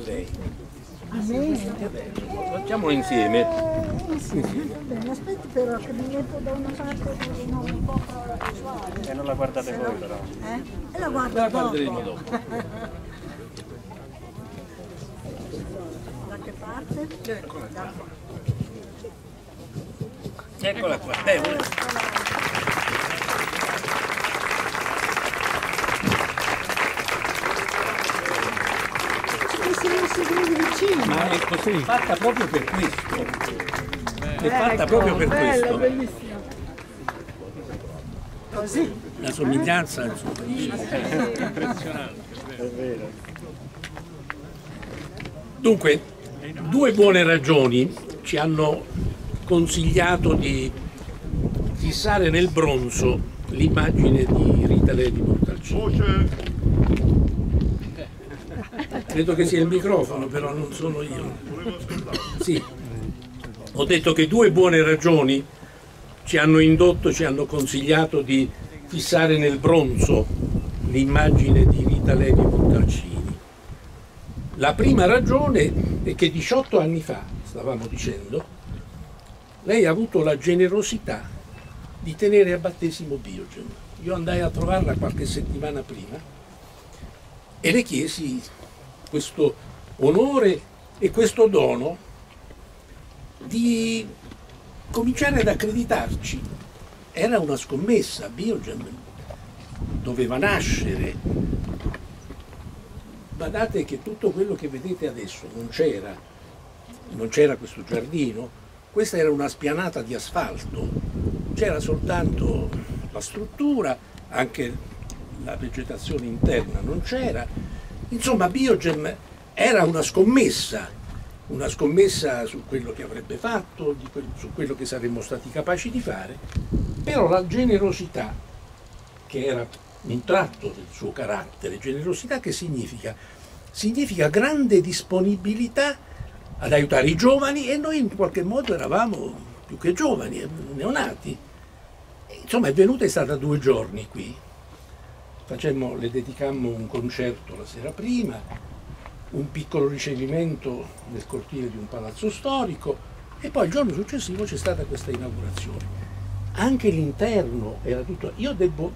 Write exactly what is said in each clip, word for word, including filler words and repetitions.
lei. A me? Facciamolo insieme. Eh, sì, va bene, aspetti però che mi metto da una parte e non un po' la visuale. E non la guardate voi però. Eh? E la guardo La dopo. guarderemo dopo. Da che parte? Eccola qua. Eccola qua. Eh, ma è così, fatta proprio per questo. È fatta proprio per questo. Bellissima. Così. La somiglianza, insomma. Impressionante. È vero. Dunque, due buone ragioni ci hanno consigliato di fissare nel bronzo l'immagine di Rita Levi Montalcini. Credo che sia il microfono, però non sono io. Sì. Ho detto che due buone ragioni ci hanno indotto, ci hanno consigliato di fissare nel bronzo l'immagine di Rita Levi Montalcini. La prima ragione è che diciotto anni fa, stavamo dicendo, lei ha avuto la generosità di tenere a battesimo Biogen. Io andai a trovarla qualche settimana prima e le chiesi questo onore e questo dono di cominciare ad accreditarci. Era una scommessa, Biogen doveva nascere. Badate che tutto quello che vedete adesso non c'era, non c'era questo giardino, questa era una spianata di asfalto, c'era soltanto la struttura, anche la vegetazione interna non c'era. Insomma, Biogen era una scommessa, una scommessa su quello che avrebbe fatto, di que- su quello che saremmo stati capaci di fare, però la generosità, che era un tratto del suo carattere, generosità che significa? Significa grande disponibilità ad aiutare i giovani, e noi in qualche modo eravamo più che giovani, neonati. Insomma, è venuta, è stata due giorni qui. Facemmo, le dedicammo un concerto la sera prima, un piccolo ricevimento nel cortile di un palazzo storico, e poi il giorno successivo c'è stata questa inaugurazione. Anche l'interno era tutto... Io devo...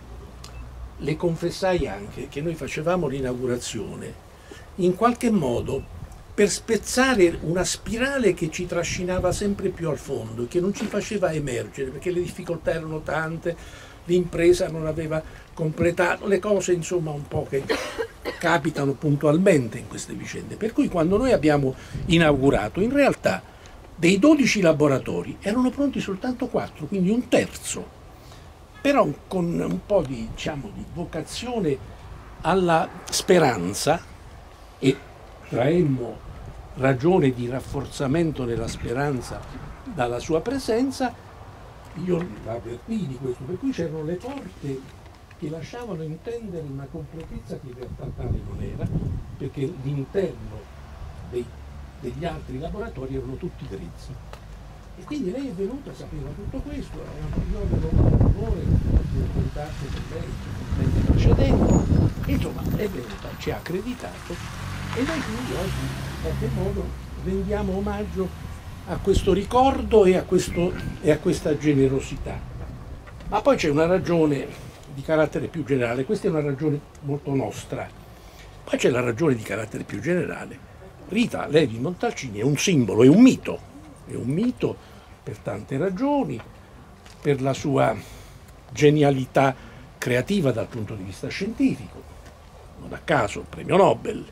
Le confessai anche che noi facevamo l'inaugurazione in qualche modo per spezzare una spirale che ci trascinava sempre più al fondo e che non ci faceva emergere, perché le difficoltà erano tante, l'impresa non aveva completato, le cose insomma un po' che capitano puntualmente in queste vicende. Per cui quando noi abbiamo inaugurato, in realtà dei dodici laboratori erano pronti soltanto quattro, quindi un terzo. Però con un po' di, diciamo, di vocazione alla speranza, e traemmo ragione di rafforzamento della speranza dalla sua presenza, io la avvertii di questo, per cui c'erano le porte che lasciavano intendere una completezza che in realtà tale non era, perché l'interno dei, degli altri laboratori erano tutti grezzi. E quindi lei è venuta, sapeva tutto questo, io avevo l'onore di un contatto con lei nel precedente, e insomma è venuta, ci ha accreditato, e noi quindi oggi in qualche modo rendiamo omaggio a questo ricordo e a, questo, e a questa generosità. Ma poi c'è una ragione di carattere più generale, questa è una ragione molto nostra, poi c'è la ragione di carattere più generale. Rita Levi Montalcini è un simbolo, è un mito. È un mito per tante ragioni, per la sua genialità creativa dal punto di vista scientifico, non a caso premio Nobel,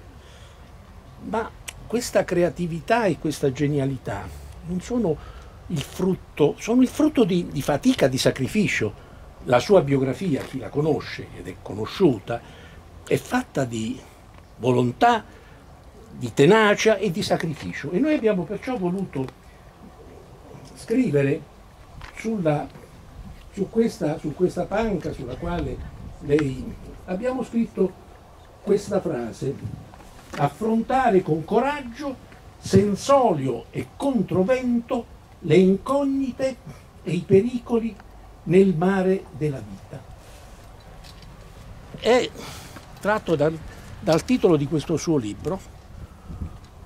ma questa creatività e questa genialità non sono il frutto, sono il frutto di, di fatica, di sacrificio. La sua biografia, chi la conosce ed è conosciuta, è fatta di volontà, di tenacia e di sacrificio, e noi abbiamo perciò voluto scrivere sulla, su, questa, su questa panca sulla quale lei... abbiamo scritto questa frase: affrontare con coraggio, senz'olio e controvento, le incognite e i pericoli nel mare della vita. È tratto dal, dal titolo di questo suo libro,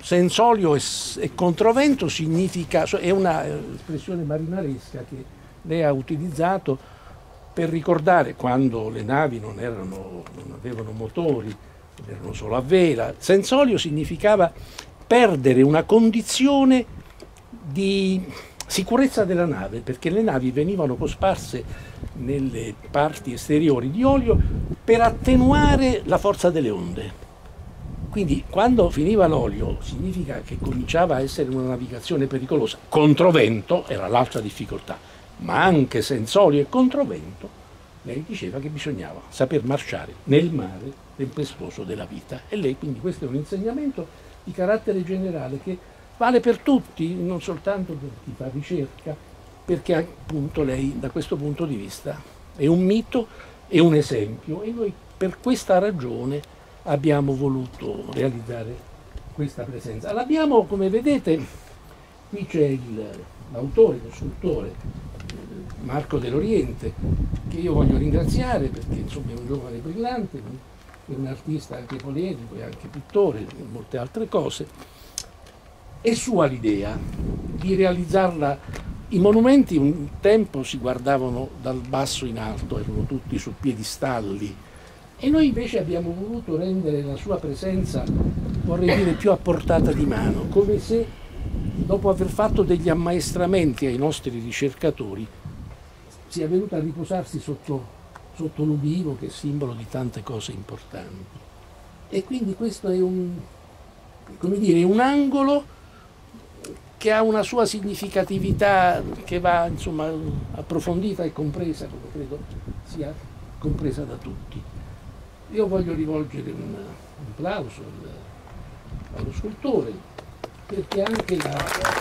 senza olio e, e controvento significa, è un'espressione marinaresca che lei ha utilizzato per ricordare quando le navi non, erano, non avevano motori, erano solo a vela. Senza olio significava perdere una condizione di sicurezza della nave, perché le navi venivano cosparse nelle parti esteriori di olio per attenuare la forza delle onde. Quindi quando finiva l'olio significa che cominciava a essere una navigazione pericolosa. Controvento era l'altra difficoltà, ma anche senza olio e controvento lei diceva che bisognava saper marciare nel mare tempestuoso della vita. E lei, quindi, questo è un insegnamento di carattere generale che vale per tutti, non soltanto per chi fa ricerca, perché appunto lei da questo punto di vista è un mito e un esempio, e noi per questa ragione abbiamo voluto realizzare questa presenza. L'abbiamo, come vedete, qui c'è l'autore, lo scultore Marco dell'Oriente, che io voglio ringraziare perché insomma è un giovane brillante, è un artista anche poliedrico e anche pittore e molte altre cose. È sua l'idea di realizzarla. I monumenti un tempo si guardavano dal basso in alto, erano tutti su piedistalli, e noi invece abbiamo voluto rendere la sua presenza, vorrei dire, più a portata di mano, come se dopo aver fatto degli ammaestramenti ai nostri ricercatori sia venuta a riposarsi sotto, sotto l'ubivo, che è simbolo di tante cose importanti. E quindi questo è un, come dire, un angolo che ha una sua significatività che va, insomma, approfondita e compresa, come credo sia compresa da tutti. Io voglio rivolgere un, un applauso al, allo scultore, perché anche la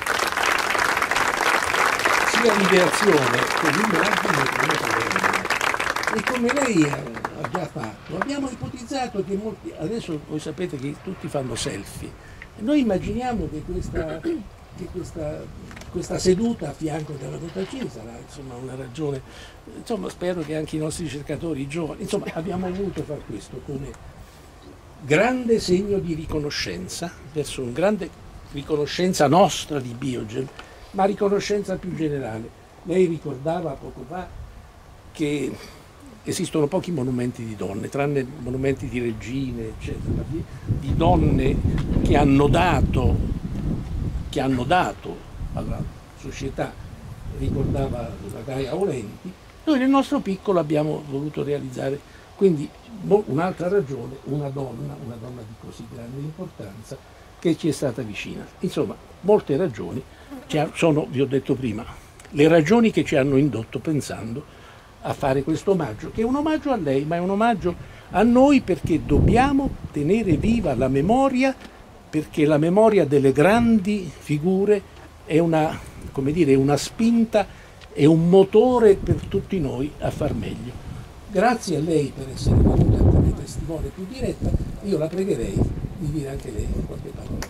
sia l'ideazione che l'immagine, e come lei ha già fatto, abbiamo ipotizzato che molti, adesso voi sapete che tutti fanno selfie, e noi immaginiamo che questa, che questa, questa seduta a fianco della Bottacini sarà, insomma, una ragione, insomma, spero che anche i nostri ricercatori, i giovani, insomma, abbiamo voluto fare questo come grande segno di riconoscenza verso un grande riconoscenza nostra di Biogen, ma riconoscenza più generale. Lei ricordava poco fa che esistono pochi monumenti di donne, tranne monumenti di regine, eccetera, di, di donne che hanno dato, che hanno dato alla società. Ricordava la Gaia Olenti. Noi nel nostro piccolo abbiamo voluto realizzare quindi un'altra ragione, una donna, una donna di così grande importanza, che ci è stata vicina. Insomma, molte ragioni sono, vi ho detto prima, le ragioni che ci hanno indotto pensando a fare questo omaggio, che è un omaggio a lei, ma è un omaggio a noi, perché dobbiamo tenere viva la memoria, perché la memoria delle grandi figure è una, come dire, una spinta, è un motore per tutti noi a far meglio. Grazie a lei per essere venuta come testimone più diretta. Io la pregherei di dire anche lei qualche parola.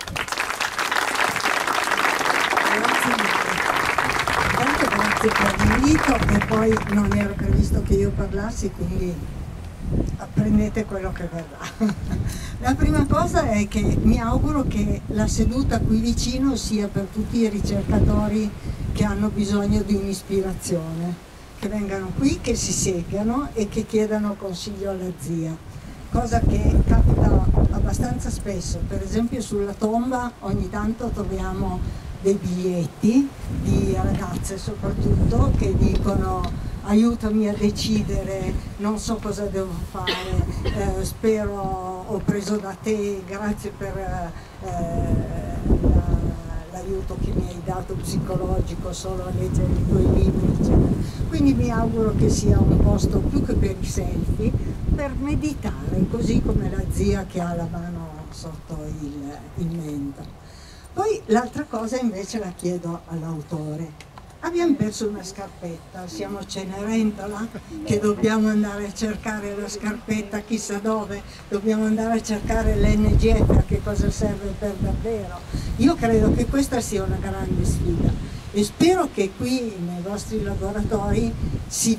Grazie per l'invito, e poi non era previsto che io parlassi, quindi apprendete quello che verrà. La prima cosa è che mi auguro che la seduta qui vicino sia per tutti i ricercatori che hanno bisogno di un'ispirazione, che vengano qui, che si seggano e che chiedano consiglio alla zia, cosa che capita abbastanza spesso. Per esempio sulla tomba ogni tanto troviamo dei biglietti di ragazze soprattutto che dicono: aiutami a decidere, non so cosa devo fare, eh, spero, ho preso da te, grazie per eh, l'aiuto che mi hai dato psicologico solo a leggere i tuoi libri, eccetera. Quindi mi auguro che sia un posto più che per i selfie, per meditare, così come la zia che ha la mano sotto il, il mento. Poi l'altra cosa invece la chiedo all'autore. Abbiamo perso una scarpetta, siamo Cenerentola che dobbiamo andare a cercare la scarpetta chissà dove, dobbiamo andare a cercare l'N G F, a che cosa serve per davvero. Io credo che questa sia una grande sfida e spero che qui nei vostri laboratori si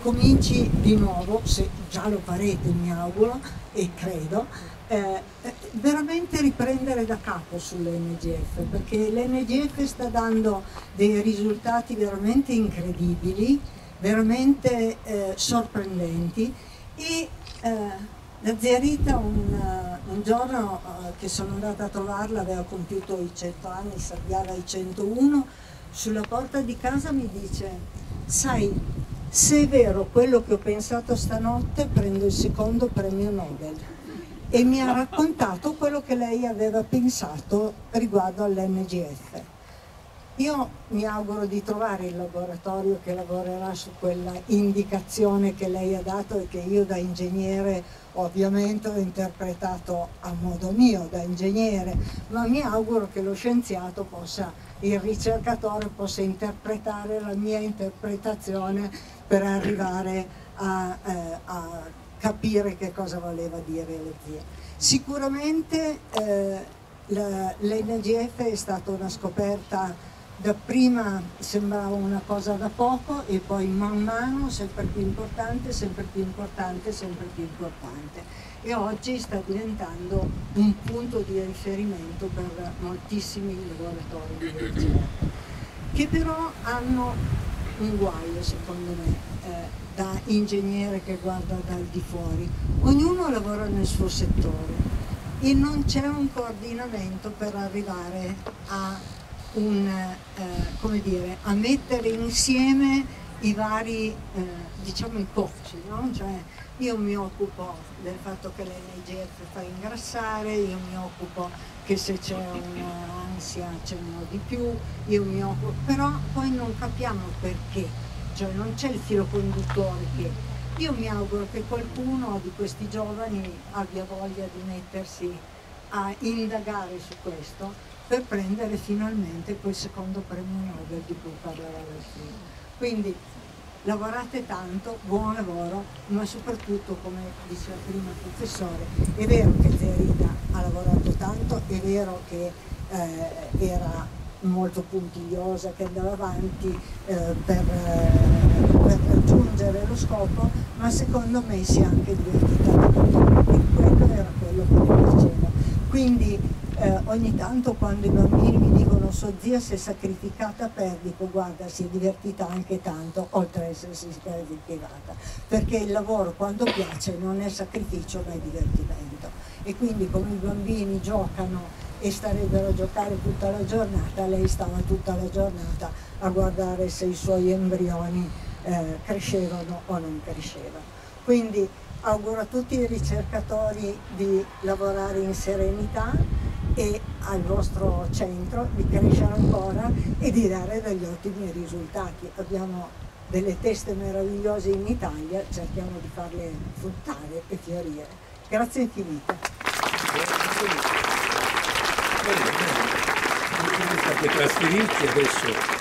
incominci di nuovo, se già lo farete mi auguro e credo, eh, veramente riprendere da capo sull'N G F, perché l'N G F sta dando dei risultati veramente incredibili, veramente eh, sorprendenti, e eh, la zia Rita un, uh, un giorno uh, che sono andata a trovarla, aveva compiuto i cento anni, salviava i centouno, sulla porta di casa mi dice: sai, se è vero quello che ho pensato stanotte, prendo il secondo premio Nobel. E mi ha raccontato quello che lei aveva pensato riguardo all'N G F. Io mi auguro di trovare il laboratorio che lavorerà su quella indicazione che lei ha dato e che io da ingegnere ovviamente ho interpretato a modo mio da ingegnere, ma mi auguro che lo scienziato possa, il ricercatore possa interpretare la mia interpretazione per arrivare a, eh, a capire che cosa voleva dire le zie. Sicuramente eh, l'N G F è stata una scoperta. Dapprima sembrava una cosa da poco e poi man mano sempre più importante, sempre più importante, sempre più importante. E oggi sta diventando un punto di riferimento per moltissimi laboratori di ricerca, che però hanno un guaio, secondo me, eh, da ingegnere che guarda dal di fuori. Ognuno lavora nel suo settore e non c'è un coordinamento per arrivare a Un, eh, come dire, a mettere insieme i vari, eh, diciamo, i cocci, no? Cioè, io mi occupo del fatto che l'N G F fa ingrassare, io mi occupo che se c'è un'ansia ce n'ho di più, io mi occupo, però poi non capiamo perché, cioè non c'è il filo conduttore che. Io mi auguro che qualcuno di questi giovani abbia voglia di mettersi a indagare su questo, per prendere finalmente quel secondo premio Nobel di cui parlava prima. Quindi lavorate tanto, buon lavoro, ma soprattutto, come diceva prima il professore, è vero che zia Rita ha lavorato tanto, è vero che eh, era molto puntigliosa, che andava avanti eh, per, eh, per raggiungere lo scopo, ma secondo me si è anche divertita tanto, e quello era quello che mi piaceva. Quindi Eh, ogni tanto quando i bambini mi dicono sua zia si è sacrificata per, dico guarda, si è divertita anche tanto oltre ad essersi sacrificata, perché il lavoro quando piace non è sacrificio ma è divertimento, e quindi come i bambini giocano e starebbero a giocare tutta la giornata, lei stava tutta la giornata a guardare se i suoi embrioni eh, crescevano o non crescevano. Quindi auguro a tutti i ricercatori di lavorare in serenità e al vostro centro di crescere ancora e di dare degli ottimi risultati. Abbiamo delle teste meravigliose in Italia, cerchiamo di farle fruttare e fiorire. Grazie infinite. Bene, bene. Che trasferirci adesso